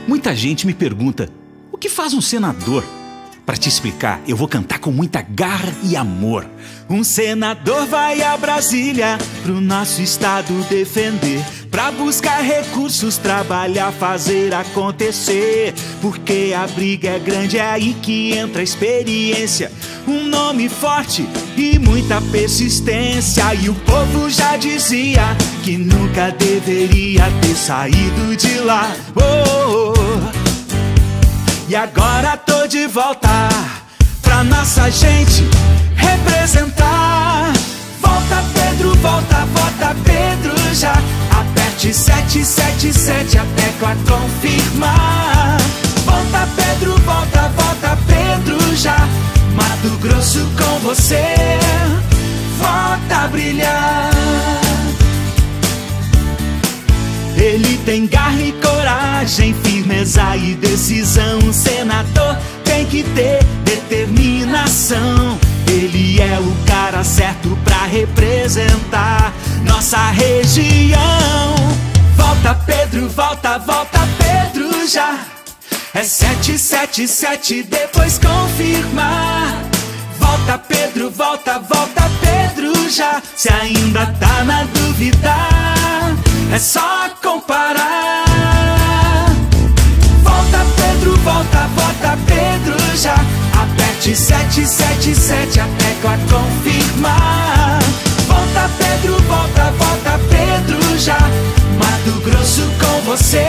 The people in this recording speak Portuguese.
Muita gente me pergunta, o que faz um senador? Para te explicar, eu vou cantar com muita garra e amor. Um senador vai a Brasília pro nosso estado defender, pra buscar recursos, trabalhar, fazer acontecer. Porque a briga é grande, é aí que entra a experiência, um nome forte e muita persistência. E o povo já dizia que nunca deveria ter saído de lá. Oh, oh, oh. E agora tô de volta pra nossa gente representar. Volta Pedro, volta, vota Pedro já. Aperte 777 a tecla confirmar. Volta Pedro, volta, vota Pedro já. Mato Grosso com você, volta a brilhar. Ele tem garra e coragem, firmeza e decisão. Um senador tem que ter determinação. Ele é o cara certo pra representar nossa região. Volta Pedro, volta, volta Pedro já. É 777, depois confirmar. Volta Pedro, volta, volta Pedro já. Se ainda tá na dúvida, é só comparar. Volta Pedro, volta, vota Pedro já. Aperte 777 a tecla confirmar. Volta Pedro, volta, vota Pedro já. Mato Grosso com você,